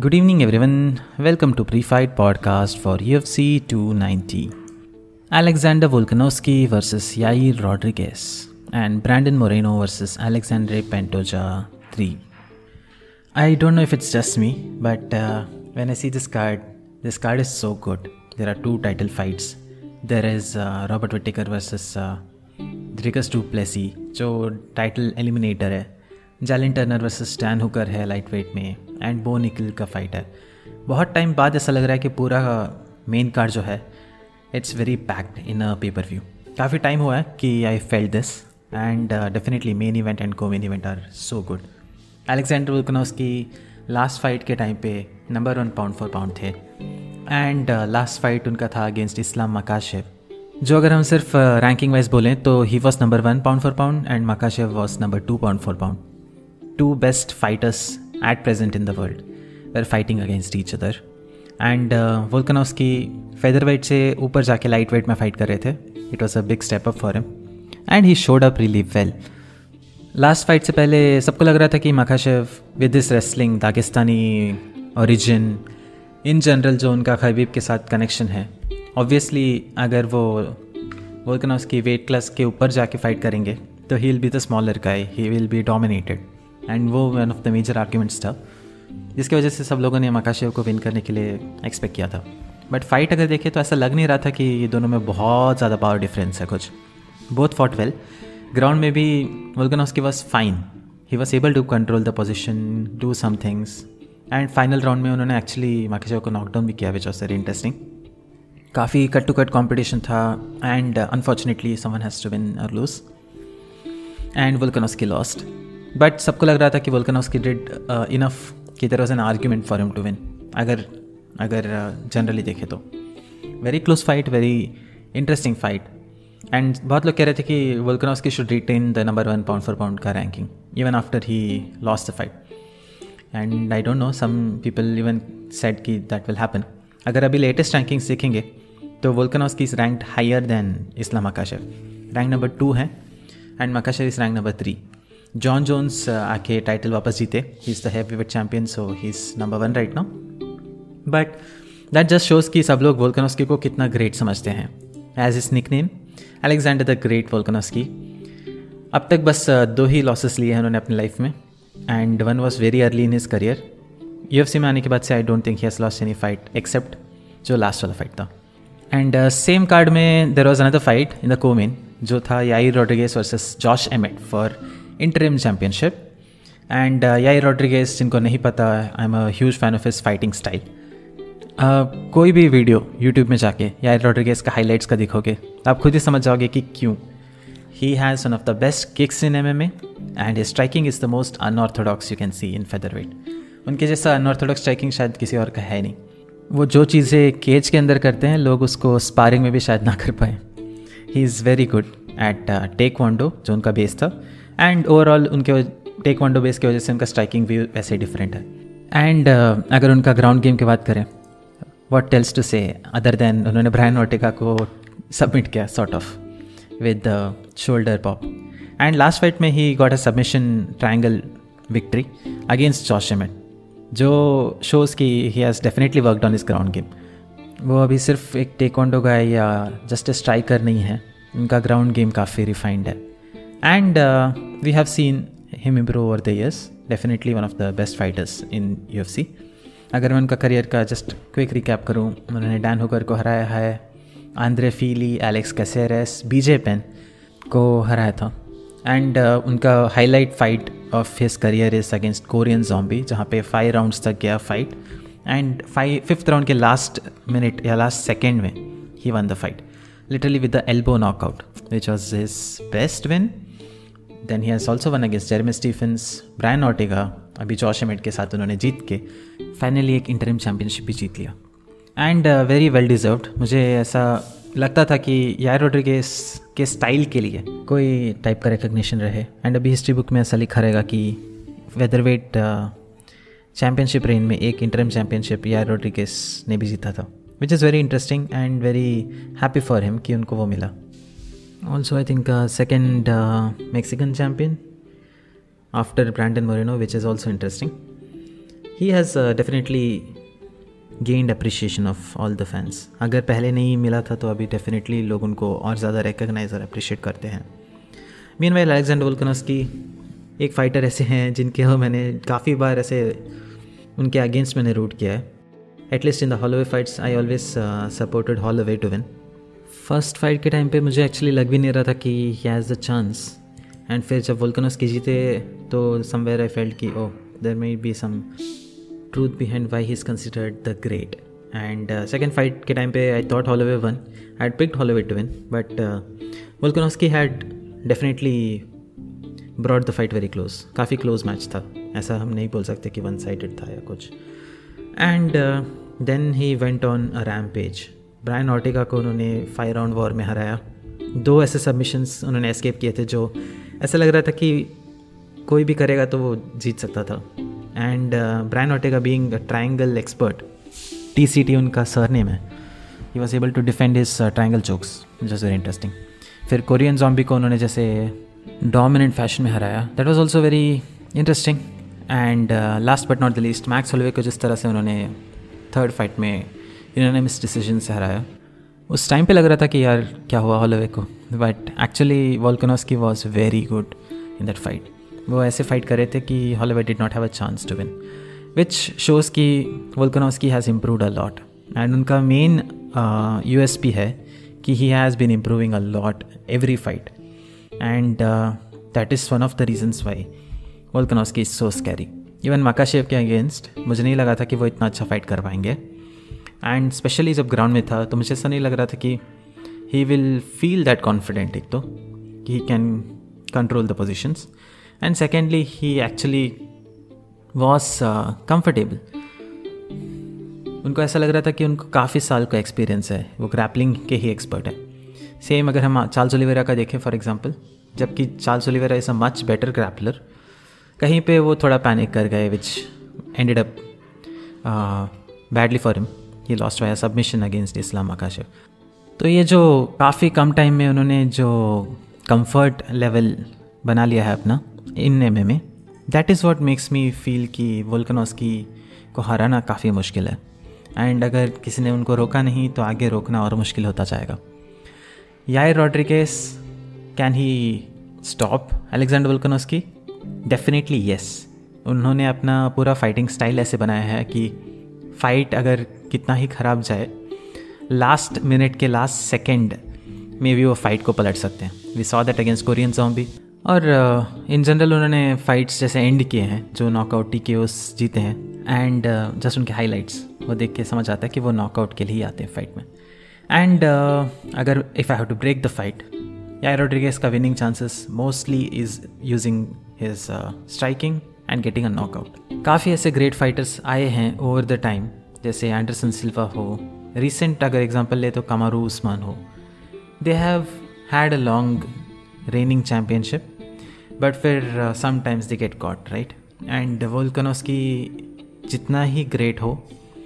Good evening, everyone. Welcome to Pre-Fight Podcast for UFC 290. Alexander Volkanovski versus Yair Rodriguez and Brandon Moreno versus Alexandre Pantoja 3. I don't know if it's just me, but when I see this card is so good. There are two title fights. There is Robert Whittaker versus Dricus du Plessis, जो title eliminator है. Jalin Turner versus Stan Hooker है lightweight में, and Bo Nickal का fight है. बहुत time बाद ऐसा लग रहा है कि पूरा मेन कार्ड जो है it's very packed in a pay per view. काफ़ी टाइम हुआ है कि I felt this, and definitely main event and co main event are so good. Alexander Volkanovski last fight के टाइम पे नंबर 1 पाउंड फॉर पाउंड थे, and last fight उनका था against Islam मकाशेव, जो अगर हम सिर्फ रैंकिंग वाइज बोलें तो he was number 1 pound for pound and Makhachev was number 2 pound for pound. Two best fighters at present in the world were fighting against each other. And Volkanovski featherweight से ऊपर जाके lightweight में fight कर रहे थे. It was a big step up for him. And he showed up really well. Last fight से पहले सबको लग रहा था कि Makhachev with this wrestling, Dagestani origin, in general जो उनका खबीब के साथ connection है, obviously अगर वो Volkanovski weight class के ऊपर जाके fight करेंगे तो he will be the smaller guy. He will be dominated. And वो one of the major arguments था, जिसकी वजह से सब लोगों ने मकाशेव को विन करने के लिए एक्सपेक्ट किया था. बट फाइट अगर देखें तो ऐसा लग नहीं रहा था कि ये दोनों में बहुत ज़्यादा पावर डिफरेंस है कुछ. Both fought well. ग्राउंड में भी Volkanovski was fine. He was able to control the position, do some things, and final round में उन्होंने एक्चुअली मकाशेव को नॉकडाउन भी किया, विच वॉज वेरी इंटरेस्टिंग. काफ़ी कट टू कट कॉम्पिटिशन था, and unfortunately someone has to win और lose, and Volkanovski lost. But सबको लग रहा था कि वोल्कानोव्स्की डिड इनफ कि there was an argument for him to win. अगर जनरली देखें तो very close fight, very interesting fight, and बहुत लोग कह रहे थे कि Volkanovski should retain the number 1 pound for pound का ranking even after he lost the fight. And I don't know, some people even said कि दैट विल हैपन. अगर अभी लेटेस्ट रैंकिंग्स देखेंगे तो Volkanovski is ranked higher than Islam Makhachev. Rank number 2 है and Makhachev is rank number 3. Jon Jones आके title वापस जीते. He is the heavyweight champion, so he is number 1 right now. But that just shows कि सब लोग Volkanovski को कितना great समझते हैं. As his nickname Alexander the Great Volkanovski. अब तक बस 2 ही लॉसेस लिए हैं उन्होंने अपनी लाइफ में, and one was very early in his career. UFC में आने के बाद से I don't think he has lost any fight except जो लास्ट वाला फाइट था. एंड सेम कार्ड में there was another fight in the co main, जो था Yair Rodriguez versus Josh Emmett for interim championship. And Yair Rodriguez, जिनको नहीं पता, I am a huge fan of his fighting style. कोई भी video YouTube में जाके याइर रॉड्रिगेज का हाईलाइट्स का दिखोगे आप खुद ही समझ जाओगे कि क्यों. He has one of the best kicks in MMA and his striking is the most unorthodox you can see in featherweight. उनके जैसा अनऑर्थोडॉक्स स्ट्राइकिंग शायद किसी और का है नहीं. वो जो चीज़ें केज के अंदर करते हैं लोग उसको स्पारिंग में भी शायद ना कर पाए. He is very good at taekwondo, जो उनका बेस था, एंड ओवरऑल उनके टेक्वांडो बेस की वजह से उनका स्ट्राइकिंग भी वैसे डिफरेंट है. एंड अगर उनका ग्राउंड गेम की बात करें, what else to say other than उन्होंने ब्रायन ऑर्टेगा को सबमिट किया sort of with the shoulder pop. And last fight में he got a submission triangle victory against Josh Emmett, जो शोज़ कि he has definitely worked on his ground game. वो अभी सिर्फ एक टेक्वांडो गाय या जस्ट ए स्ट्राइकर नहीं है, उनका ग्राउंड गेम काफ़ी रिफाइंड है. And we have seen him improve over the years. Definitely one of the best fighters in UFC. अगर मैं उनका करियर का जस्ट क्विक रिकैप करूँ, उन्होंने डैन हुकर को हराया है, Andre Fili, Alex Caceres, BJ Penn को हराया था. एंड उनका highlight fight of his career is against Korean Zombie, जहाँ पे 5 राउंड्स तक गया फाइट, एंड 5th राउंड के लास्ट मिनट या लास्ट सेकेंड में he won the fight literally with the elbow knockout, which was his best win. Then he has also won against Jeremy Stephens, Brian Ortega, अभी Josh Emmett के साथ उन्होंने जीत के finally एक interim championship भी जीत लिया. And very well deserved. मुझे ऐसा लगता था कि याइर रॉड्रिगेज के स्टाइल के लिए कोई टाइप का रिकग्निशन रहे, एंड अभी हिस्ट्री बुक में ऐसा लिखा रहेगा कि वेदरवेट चैम्पियनशिप रेन में एक इंटरिम चैम्पियनशिप याइर रॉड्रिगेज ने भी जीता था, which is very interesting and very happy for him कि उनको वो मिला. Also I think second Mexican champion after Brandon Moreno, which is also interesting. He has definitely gained appreciation of all the fans. अगर पहले नहीं मिला था तो अभी डेफिनेटली लोग उनको और ज़्यादा रिकग्नाइज और अप्रिशिएट करते हैं. मीनवाइल अलेक्जेंडर वोल्कानोव्स्की एक फ़ाइटर ऐसे हैं जिनके मैंने काफ़ी बार ऐसे उनके अगेंस्ट मैंने रूट किया है. At least in the Holloway fights I always supported Holloway to win. First fight के टाइम पे मुझे एक्चुअली लग भी नहीं रहा था कि he has the chance. And फिर जब वोल्कानोव्स्की जीते तो समवेयर आई फेल्ट कि oh there may be some truth behind why he is considered the great. And second fight के टाइम पे I thought Holloway won. I had picked Holloway to win but Volkanovski had definitely brought the fight very close. काफ़ी close match था. ऐसा हम नहीं बोल सकते कि वन साइडेड था या कुछ. And then he went on a rampage. Brian Ortega को उन्होंने 5 राउंड वॉर में हराया. 2 ऐसे सबमिशंस उन्होंने एस्केप किए थे जो ऐसा लग रहा था कि कोई भी करेगा तो वो जीत सकता था. And Brian Ortega being a triangle expert, TCT उनका सरनेम है, he was able to defend his triangle chokes, just very interesting. फिर कोरियन ज़ॉम्बी को उन्होंने जैसे डोमिनेंट फैशन में हराया, that was also very interesting. And last but not the least Max Holloway को जिस तरह से उन्होंने थर्ड फाइट में यूनानिमस डिसीजन से हराया, उस टाइम पे लग रहा था कि यार क्या हुआ होलोवे को. But actually Volkanovski was very good in that fight. वो ऐसे फाइट कर रहे थे कि Holloway did not have a chance to win, which shows कि Volkanovski has improved a lot. And उनका मेन USP है कि he has been improving a lot every fight. And that is one of the reasons why Volkanovski is so scary. Even Makhachev के against मुझे नहीं लगा था कि वो इतना अच्छा फाइट कर पाएंगे. एंड स्पेशली जब ग्राउंड में था तो मुझे ऐसा नहीं लग रहा था कि he will feel that confident. एक तो कि he can control the positions, and secondly he actually was comfortable. उनको ऐसा लग रहा था कि उनको काफ़ी साल का एक्सपीरियंस है, वो ग्रैपलिंग के ही एक्सपर्ट है. सेम अगर हम चार्ल्स ओलिवेरा का देखें फॉर एग्जांपल, जबकि Charles Oliveira is a much better grappler, कहीं पे वो थोड़ा पैनिक कर गए which ended up badly for him. He lost by submission against Islam Makhachev. तो ये जो काफ़ी कम टाइम में उन्होंने जो कंफर्ट लेवल बना लिया है अपना in MMA, that is what makes me feel कि वोल्कानोव्स्की को हराना काफ़ी मुश्किल है. एंड अगर किसी ने उनको रोका नहीं तो आगे रोकना और मुश्किल होता जाएगा. Yair Rodriguez, can he stop Alexander Volkanovski? Definitely yes. उन्होंने अपना पूरा फाइटिंग स्टाइल ऐसे बनाया है कि फाइट अगर कितना ही ख़राब जाए, लास्ट मिनट के लास्ट सेकेंड में भी वो फाइट को पलट सकते हैं. We saw that against Korean Zombie. और इन जनरल उन्होंने फाइट्स जैसे एंड किए हैं जो नॉकआउट TKOs जीते हैं. एंड जस्ट उनके हाईलाइट्स वो देख के समझ आता है कि वो नॉकआउट के लिए ही आते हैं फाइट में. एंड अगर if I have to break the fight, Yair Rodriguez का winning chances mostly is using his striking and getting a knockout. काफ़ी ऐसे ग्रेट फाइटर्स आए हैं ओवर द टाइम, जैसे एंडरसन सिल्वा हो, रिसेंट अगर एग्जांपल ले तो कमारू उस्मान हो. They have had a long reigning championship but फिर sometimes they get caught, right. And Volkanovski जितना ही ग्रेट हो,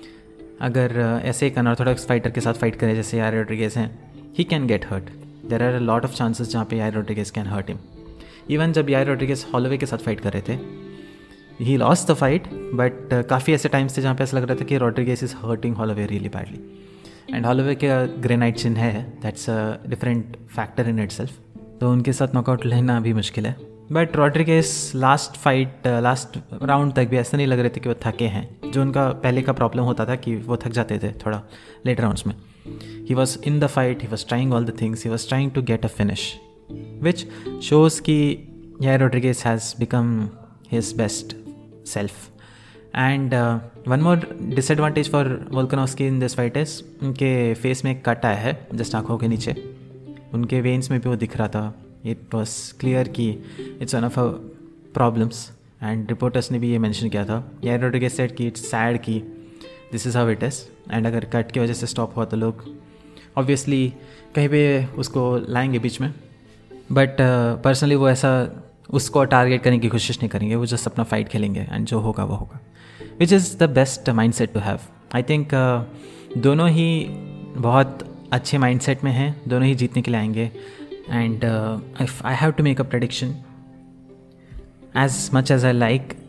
अगर ऐसे एक अनऑर्थोडॉक्स फाइटर के साथ फाइट करे जैसे याइर रॉड्रिगेज हैं, he can get hurt. There are a lot of chances जहाँ पे Yair Rodriguez can hurt him. Even जब याइर रॉड्रिगेज हॉलोवे के साथ फाइट कर रहे थे, he lost the fight, but काफ़ी ऐसे टाइम्स थे जहाँ पे ऐसा लग रहा था कि Rodriguez is hurting Holloway really badly. And Holloway के ग्रेनाइट चिन्ह है, that's a different factor in itself. तो उनके साथ नॉकआउट लेना भी मुश्किल है. But Rodriguez last last round तक भी ऐसा नहीं लग रहे थे कि वो थके हैं, जो उनका पहले का प्रॉब्लम होता था कि वो थक जाते थे थोड़ा लेट राउंड्स में. He was in the fight, he was trying all the things, he was trying to get a finish, which shows कि Yair Rodriguez has become his best self. And one more disadvantage for Volkanovski in this fight is उनके face में एक cut आया है just आँखों के नीचे. उनके वेन्स में भी वो दिख रहा था. इट वॉज क्लियर कि it's one of a problems. And reporters ने भी ये मेंशन किया था. याइर रॉड्रिगेज सेड कि इट्स सैड कि this is how it is. And अगर कट की वजह से स्टॉप हुआ तो लोग ऑब्वियसली कहीं पे उसको लाएंगे बीच में. बट पर्सनली वो ऐसा उसको टारगेट करने की कोशिश नहीं करेंगे. वो जस्ट अपना फाइट खेलेंगे एंड जो होगा वो होगा, which is the best mind set to have. I think दोनों ही बहुत अच्छे माइंड सेट में हैं, दोनों ही जीतने के लिए आएंगे. And if I have to make a prediction, as much as I like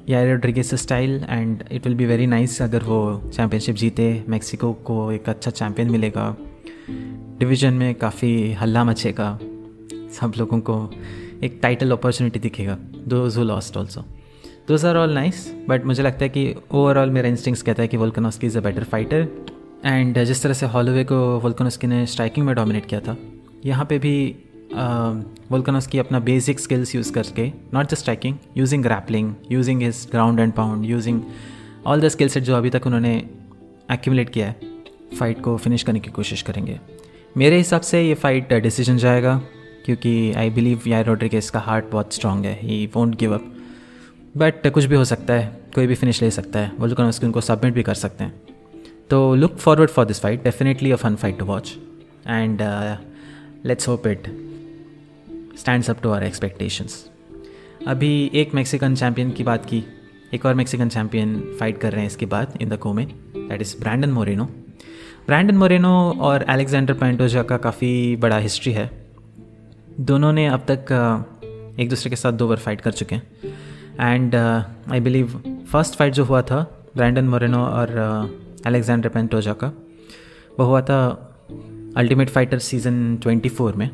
Yair Rodriguez style, and it will be very nice अगर वो चैम्पियनशिप जीते। मेक्सिको को एक अच्छा चैम्पियन मिलेगा, डिवीज़न में काफ़ी हल्ला मचेगा, सब लोगों को एक टाइटल अपॉर्चुनिटी दिखेगा, those who lost also. Those are all nice, but मुझे लगता है कि ओवरऑल मेरा इंस्टिंक्ट्स कहता है कि Volkanovski is a better fighter. And जिस तरह से हॉलोवे को वोल्कानोव्स्की ने स्ट्राइकिंग में डोमिनेट किया था, यहाँ पे भी वोल्कानोव्स्की अपना बेसिक स्किल्स यूज़ करके, not just striking, using grappling, using his ground and pound, using all the skill set जो अभी तक उन्होंने एक्यूमुलेट किया है, फाइट को फिनिश करने की कोशिश करेंगे। मेरे हिसाब से ये फाइट डिसीजन जाएगा, क्योंकि आई बिलीव यायर रोड्रिगेज का हार्ट बहुत स्ट्रॉन्ग है, he won't give up. But कुछ भी हो सकता है, कोई भी फिनिश ले सकता है, वोल्कानोव्स्की उनको सबमिट भी कर सकते हैं। तो look forward for this fight, definitely a fun fight to watch, and let's hope it stands up to our expectations. अभी एक मैक्सिकन चैम्पियन की बात की, एक और मैक्सिकन चैम्पियन फाइट कर रहे हैं इसके बाद in the co main, that is Brandon Moreno. Brandon Moreno और अलेक्जेंडर पैंटोजा का काफ़ी बड़ा हिस्ट्री है। दोनों ने अब तक एक दूसरे के साथ 2 बार फाइट कर चुके हैं, and I believe first fight जो हुआ था ब्रैंडन मोरेनो और अलेक्जेंडर पैंटोजा का, वो हुआ था अल्टीमेट फाइटर सीज़न 24 में,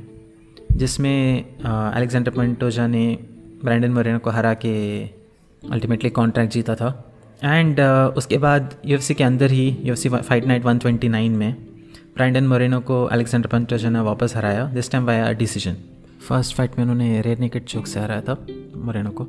जिसमें अलेक्जेंडर पैंटोजा ने ब्रैंडन मोरेनो को हरा के अल्टीमेटली कॉन्ट्रैक्ट जीता था। एंड उसके बाद UFC के अंदर ही UFC फाइट नाइट 129 में ब्रैंडन मोरेनो को अलेक्जेंडर पैंटोजा ने वापस हराया, this time via decision. First fight में उन्होंने रेयर नेकेड चोक से हराया था मोरेनो को।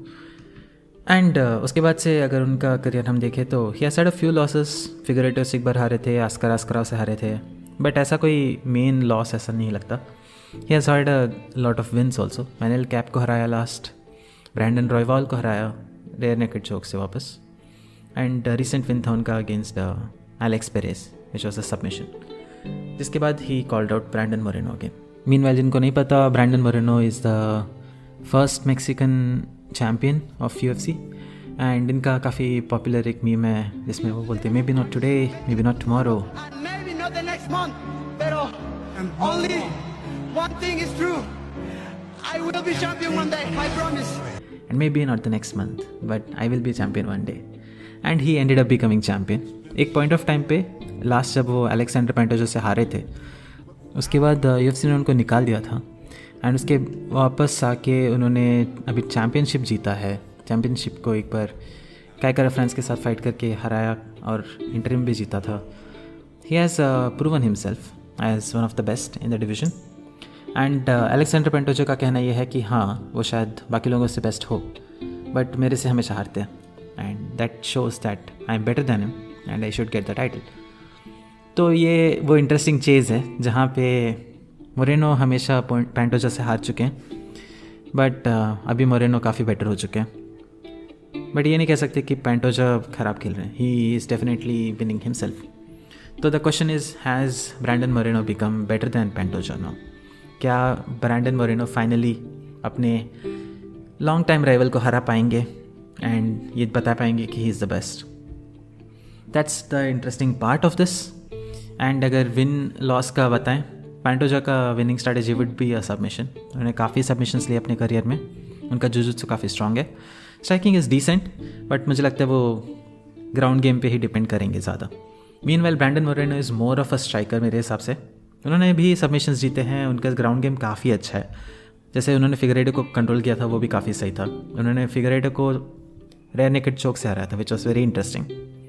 एंड उसके बाद से अगर उनका करियर हम देखें तो he had a few losses, figurative से एक बार हारे थे, आस्कराव से हारे थे, बट ऐसा कोई मेन लॉस ऐसा नहीं लगता। He has had a lot of wins also. Manel Kape को हराया लास्ट, ब्रैंडन रॉयवाल को हराया रेयर नेकेड चोक से वापस, एंड रिसेंट विन था उनका against Alex Perez which was a submission, जिसके बाद he called out Brandon Moreno again. Meanwhile जिनको नहीं पता, Brandon Moreno is the first Mexican champion of UFC, and इनका काफ़ी पॉपुलर एक मीम है जिसमें वो बोलते हैं maybe not today, maybe not tomorrow, and maybe not the next month, but I will be champion one day. And he ended up becoming champion. एक point of time पे last जब वो Alexander पैंटोजा से हारे थे, उसके बाद UFC ने उनको निकाल दिया था, एंड उसके वापस आके उन्होंने अभी चैम्पियनशिप जीता है। चैम्पियनशिप को एक बार काइका रेफरेंस के साथ फाइट करके हराया और इंटरिम भी जीता था। He has proven himself as one of the best in the division, and Alexander Pantoja का कहना यह है कि हाँ वो शायद बाकी लोगों से बेस्ट हो, बट मेरे से हमेशा हारते हैं, and that shows that I am better than him and I should get the title. तो ये वो इंटरेस्टिंग चीज़ है जहाँ पे मोरेनो हमेशा पैंटोजा से हार चुके हैं, बट अभी मोरेनो काफ़ी बेटर हो चुके हैं। बट ये नहीं कह सकते कि पैंटोजा ख़राब खेल रहे हैं, he is definitely winning himself. तो the question is, has Brandon Moreno become better than Pantoja now? क्या ब्रैंडन मोरेनो फाइनली अपने लॉन्ग टाइम राइवल को हरा पाएंगे एंड ये बता पाएंगे कि he is the best? That's the interesting part of this. And अगर विन लॉस का बताएं, पैंटोजा का winning strategy would be a submission. उन्होंने काफ़ी सबमिशंस लिए अपने करियर में, उनका जुजुत्सु काफ़ी स्ट्रॉन्ग है, स्ट्राइकिंग इज़ डिसेंट, बट मुझे लगता है वो ग्राउंड गेम पे ही डिपेंड करेंगे ज़्यादा। Meanwhile Brandon Moreno is more of a striker मेरे हिसाब से। उन्होंने भी सबमिशंस जीते हैं, उनका ग्राउंड गेम काफ़ी अच्छा है। जैसे उन्होंने फिगरेडो को कंट्रोल किया था, वो भी काफ़ी सही था। उन्होंने फिगरेडो को रेयर नेकेड चोक से हराया था, which was very interesting.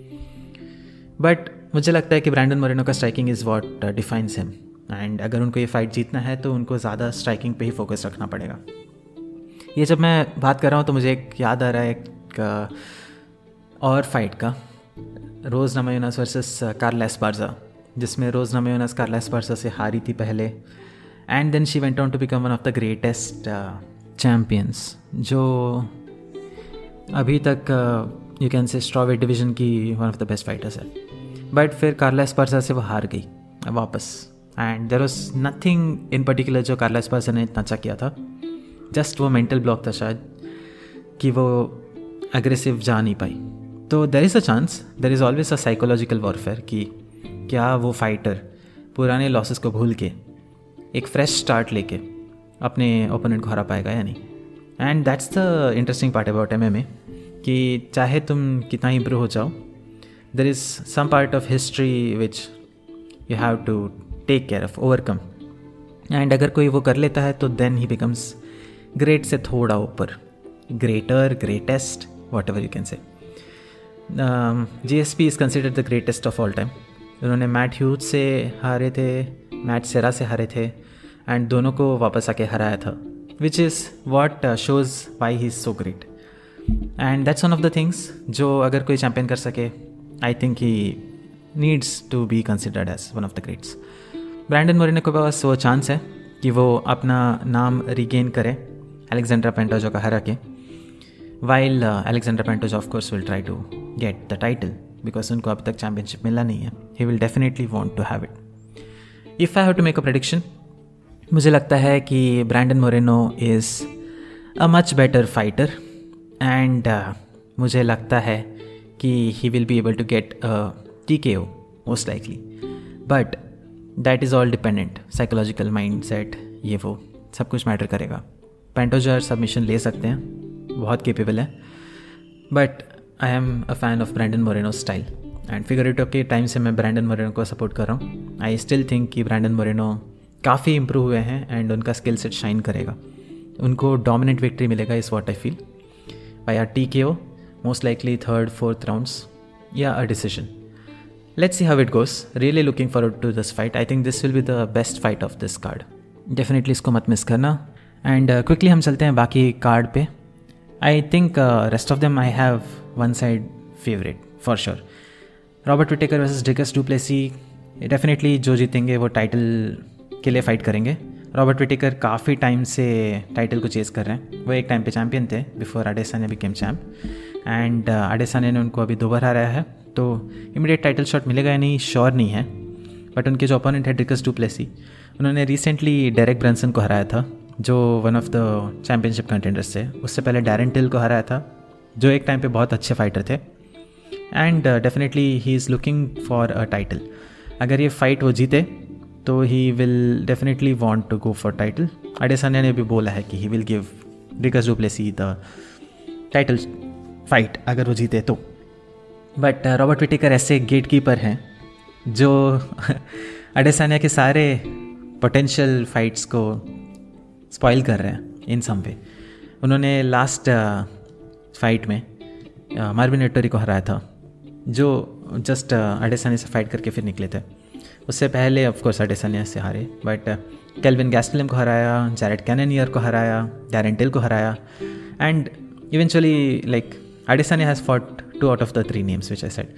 But मुझे लगता है कि ब्रैंडन मोरेनो का striking is what defines him, and अगर उनको ये फाइट जीतना है तो उनको ज़्यादा स्ट्राइकिंग पे ही फोकस रखना पड़ेगा। ये जब मैं बात कर रहा हूँ तो मुझे एक याद आ रहा है एक और फाइट का, रोज़ नमायोनास वर्सेस कार्ला एस्पार्जा, जिसमें रोज़ नमायोनास कार्ला एस्पार्जा से हारी थी पहले, and then she went on to become one of the greatest champions, जो अभी तक you can say strawweight division की one of the best fighters है। बट फिर कार्ला एस्पार्जा से वो हार गई वापस, and there was nothing in particular जो कार्ला एस्पार्जा ने इतना अच्छा किया था, जस्ट वो मेंटल ब्लॉक था शायद कि वो एग्रेसिव जा नहीं पाई। तो there is a chance, there is always a psychological warfare कि क्या वो फाइटर पुराने लॉसेस को भूल के एक फ्रेश स्टार्ट लेके अपने ओपोनेंट को हरा पाएगा या नहीं। And that's the interesting part about MMA कि चाहे तुम कितना इम्प्रूव हो जाओ, there is some part of history which you have to take care of, overcome. And अगर कोई वो कर लेता है तो देन ही बिकम्स ग्रेट से थोड़ा ऊपर, greater, greatest, whatever you can say. GSP is considered the greatest of all time. उन्होंने मैट ह्यूज से हारे थे, मैट सेरा से हारे थे, एंड दोनों को वापस आके हराया था, which is what shows why he is so great. And that's one of the things जो अगर कोई चैम्पियन कर सके, I think he needs to be considered as one of the greats. Brandon Moreno के पास वो चांस है कि वो अपना नाम रिगेन करे अलेक्जेंड्रा पेंटोजा का हरा के, while Alexandre Pantoja of course will try to get the title because उनको अब तक चैम्पियनशिप मिला नहीं है. He will definitely want to have it. If I have to make a prediction, मुझे लगता है कि Brandon Moreno is a much better fighter, and मुझे लगता है कि he will be able to get TKO most likely, but that is all dependent. Psychological mind set, ये वो सब कुछ मैटर करेगा. पेंटोजा सबमिशन ले सकते हैं, बहुत केपेबल है, but I am a fan of Brandon Moreno style, and figurative के टाइम से मैं ब्रैंडन मोरेनो को सपोर्ट कर रहा हूँ. आई स्टिल थिंक कि ब्रैंडन मोरेनो काफ़ी इंप्रूव हुए हैं एंड उनका स्किल सेट शाइन करेगा. उनको डोमिनेंट विक्ट्री मिलेगा, is what I feel, by a TKO, most likely 3rd, 4th rounds या a decision. Let's see how it goes. Really looking forward to this fight. I think this will be the best fight of this card. Definitely इसको मत miss करना. And quickly हम चलते हैं बाकी card पे. I think rest of them I have one side favorite for sure. Robert Whittaker versus Dricus du Plessis. Definitely जो जीतेंगे वो टाइटल के लिए फाइट करेंगे. रॉबर्ट विटेकर काफ़ी टाइम से टाइटल को चेज़ कर रहे हैं. वो एक टाइम पे चैम्पियन थे before Adesanya became champ, and Adesanya ने उनको अभी 2 बार हराया है, तो इमीडिएट टाइटल शॉट मिलेगा या नहीं श्योर नहीं है. बट उनके जो अपोनेंट है ड्रिकस डू प्लेसी, उन्होंने रिसेंटली डेरेक ब्रंसन को हराया था जो one of the championship contenders थे. उससे पहले डैरन टिल को हराया था जो एक टाइम पे बहुत अच्छे फाइटर थे, and definitely he is looking for a title. अगर ये फाइट वो जीते तो he will definitely want to go for title. Adesanya ने भी बोला है कि he will give Dricus Du Plessis the title fight अगर वो जीते तो. बट रॉबर्ट विटेकर ऐसे गेट कीपर हैं जो अडेसानिया के सारे पोटेंशियल फाइट्स को स्पॉइल कर रहे हैं इन सम वे. उन्होंने लास्ट फाइट में मार्विन विट्टोरी को हराया था जो जस्ट अडेसानिया से फाइट करके फिर निकले थे. उससे पहले ऑफ कोर्स अडेसानिया से हारे, बट केल्विन गैस्टलम को हराया, जैरेड कैननियर को हराया, डैरन टिल को हराया, and eventually like Adesanya has fought 2 out of the 3 names which I said.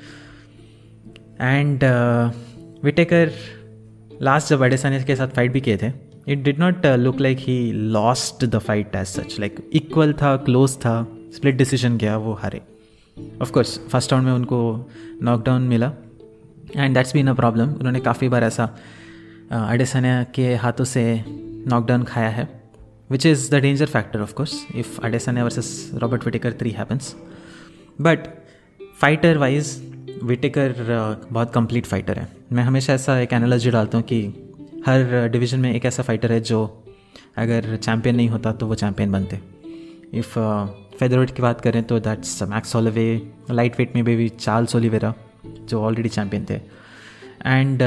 And Whittaker last जब Adesanya के साथ फाइट भी किए थे, it did not look like he lost the fight as such. Like equal था, close था, split decision गया, वो हारे. Of course फर्स्ट राउंड में उनको नॉकडाउन मिला, and that's been a problem. उन्होंने काफ़ी बार ऐसा Adesanya के हाथों से नॉकडाउन खाया है, which is the danger factor of course if Adesanya versus Robert Whittaker 3 happens. But fighter wise Whittaker बहुत कंप्लीट फाइटर है. मैं हमेशा ऐसा एक एनालॉजी डालता हूँ कि हर डिवीज़न में एक ऐसा फाइटर है जो अगर चैम्पियन नहीं होता तो वो चैम्पियन बनते. इफ़ फेदरवेट की बात करें तो that's Max Holloway. Lightweight में भी चार्ल्स ओलिवेरा जो ऑलरेडी चैम्पियन थे, एंड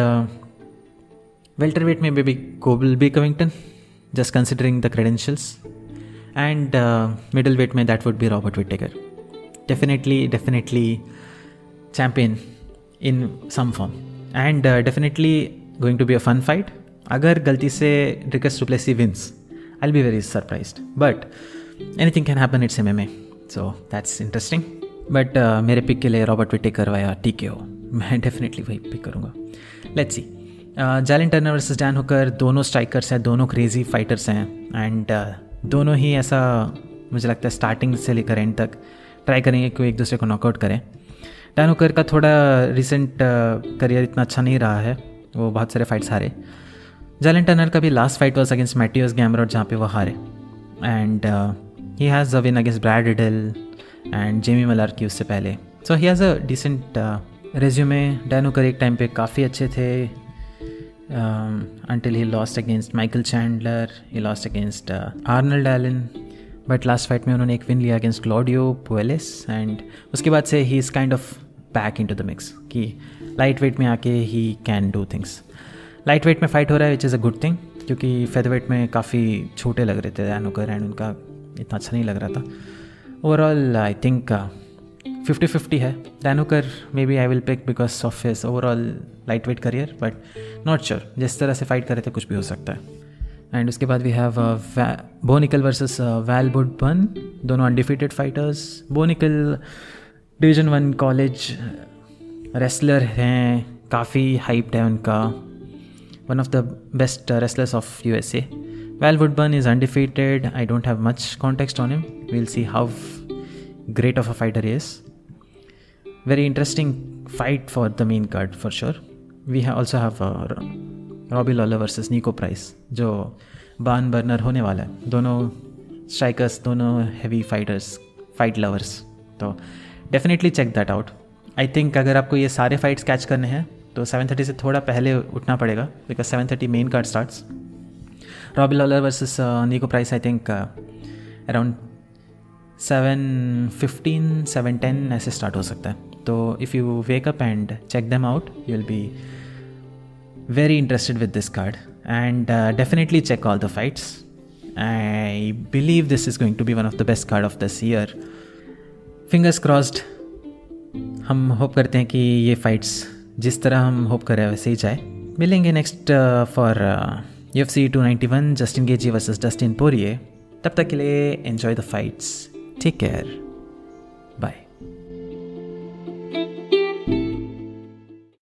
वेल्टर वेट में भी कोबल Covington just considering the credentials, and middleweight में that would be Robert Whittaker. definitely champion in some form, and definitely going to be a fun fight. अगर गलती से Dricus Du Plessis wins, I'll be very surprised, but anything can happen. It's MMA, so that's interesting. But मेरे pick के लिए Robert Whittaker via TKO, मैं definitely वही pick करूँगा. Let's see. Jalin Turner versus Dan Hooker, दोनों strikers हैं, दोनों crazy fighters हैं, एंड दोनों ही ऐसा मुझे लगता है स्टार्टिंग से लेकर एंड तक ट्राई करेंगे कि एक दूसरे को नॉकआउट करें. डैन हुकर का थोड़ा रिसेंट करियर इतना अच्छा नहीं रहा है, वो बहुत सारे फाइट्स हारे. जैलिन टर्नर का भी last fight was against Mateusz Gamrot जहाँ पे वो हारे, and he has a win against Brad Riddell and Jamie Mullarkey उससे पहले. So he has a decent resume. Dan Hooker एक टाइम पे काफ़ी अच्छे थे until he lost against Michael Chandler, he lost against Arnold Allen. But last fight में उन्होंने एक विन लिया अगेंस्ट क्लॉडियो पुएलिस एंड उसके बाद से he is kind of back into the mix कि लाइट वेट में आके he can do things. Lightweight में फ़ाइट हो रहा है which is a good thing, क्योंकि फेदर वेट में काफ़ी छोटे लग रहे थे दानोकर एंड उनका इतना अच्छा नहीं लग रहा था. ओवरऑल आई थिंक 50-50 है. Dan Hooker maybe I will pick because of his overall lightweight career, but not sure. जिस तरह से फाइट कर रहे थे कुछ भी हो सकता है. एंड उसके बाद we have Bo Nickal versus Val Woodburn, दोनों undefeated fighters. Bo Nickal division 1 college wrestler हैं, काफ़ी हाइप्ड है उनका, one of the best wrestlers of USA. Val Woodburn is undefeated. I don't have much context on him. We'll see how great of a fighter he is. Very interesting fight for the main card for sure. We also have Robbie Lawler versus Nico Price, जो barn burner होने वाला है. दोनों strikers, दोनों heavy fighters, fight lovers. तो definitely check that out. I think अगर आपको ये सारे फाइट्स कैच करने हैं तो 7:30 से थोड़ा पहले उठना पड़ेगा, because 7:30 main card starts. Robbie Lawler versus Nico Price, I think around 7:15, 7:10 ऐसे स्टार्ट हो सकता है. तो if you wake up and check them out, you'll be very interested with this card and definitely check all the fights. I believe this is going to be one of the best card of this year. Fingers crossed. हम hope करते हैं कि ये fights जिस तरह हम hope कर रहे हैं वैसे ही जाए. मिलेंगे next for UFC 291 Justin Gaethje versus Dustin Poirier. तब तक के लिए enjoy the fights. Take care. Bye.